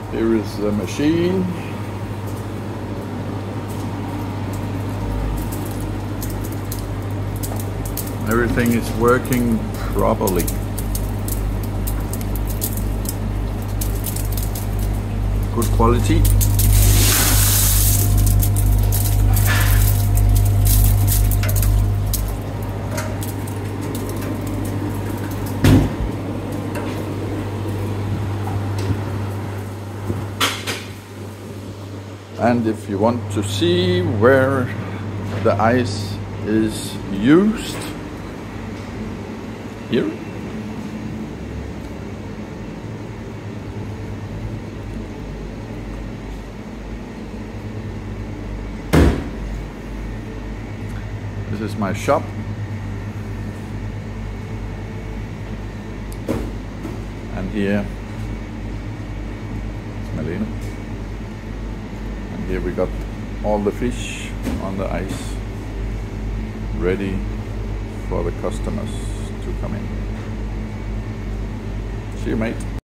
Here is the machine. Everything is working properly. Good quality. And if you want to see where the ice is used, here. This is my shop. And here is Malene. And here we got all the fish on the ice ready for the customers to come in. See you, mate.